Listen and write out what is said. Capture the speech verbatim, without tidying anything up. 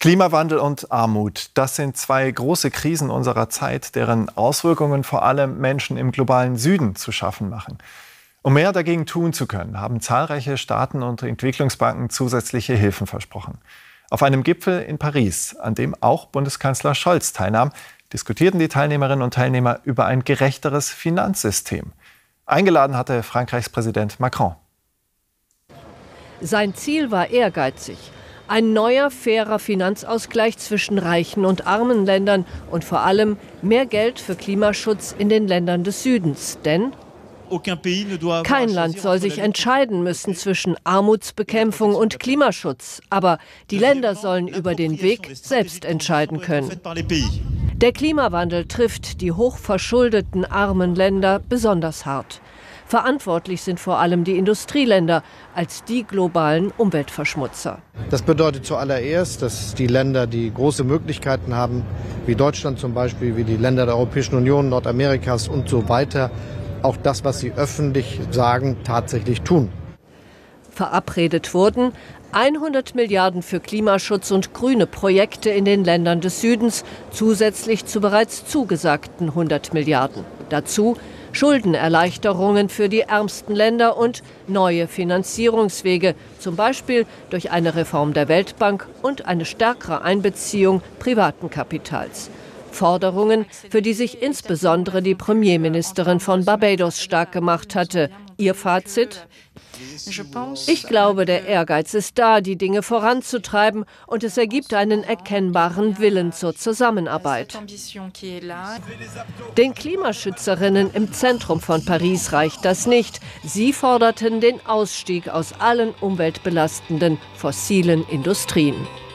Klimawandel und Armut, das sind zwei große Krisen unserer Zeit, deren Auswirkungen vor allem Menschen im globalen Süden zu schaffen machen. Um mehr dagegen tun zu können, haben zahlreiche Staaten und Entwicklungsbanken zusätzliche Hilfen versprochen. Auf einem Gipfel in Paris, an dem auch Bundeskanzler Scholz teilnahm, diskutierten die Teilnehmerinnen und Teilnehmer über ein gerechteres Finanzsystem. Eingeladen hatte Frankreichs Präsident Macron. Sein Ziel war ehrgeizig. Ein neuer, fairer Finanzausgleich zwischen reichen und armen Ländern und vor allem mehr Geld für Klimaschutz in den Ländern des Südens. Denn kein Land soll sich entscheiden müssen zwischen Armutsbekämpfung und Klimaschutz. Aber die Länder sollen über den Weg selbst entscheiden können. Der Klimawandel trifft die hochverschuldeten armen Länder besonders hart. Verantwortlich sind vor allem die Industrieländer als die globalen Umweltverschmutzer. Das bedeutet zuallererst, dass die Länder, die große Möglichkeiten haben, wie Deutschland zum Beispiel, wie die Länder der Europäischen Union, Nordamerikas und so weiter, auch das, was sie öffentlich sagen, tatsächlich tun. Verabredet wurden hundert Milliarden für Klimaschutz und grüne Projekte in den Ländern des Südens, zusätzlich zu bereits zugesagten hundert Milliarden. Dazu Schuldenerleichterungen für die ärmsten Länder und neue Finanzierungswege, zum Beispiel durch eine Reform der Weltbank und eine stärkere Einbeziehung privaten Kapitals. Forderungen, für die sich insbesondere die Premierministerin von Barbados stark gemacht hatte. Ihr Fazit? Ich glaube, der Ehrgeiz ist da, die Dinge voranzutreiben, und es ergibt einen erkennbaren Willen zur Zusammenarbeit. Den Klimaschützerinnen im Zentrum von Paris reicht das nicht. Sie forderten den Ausstieg aus allen umweltbelastenden fossilen Industrien.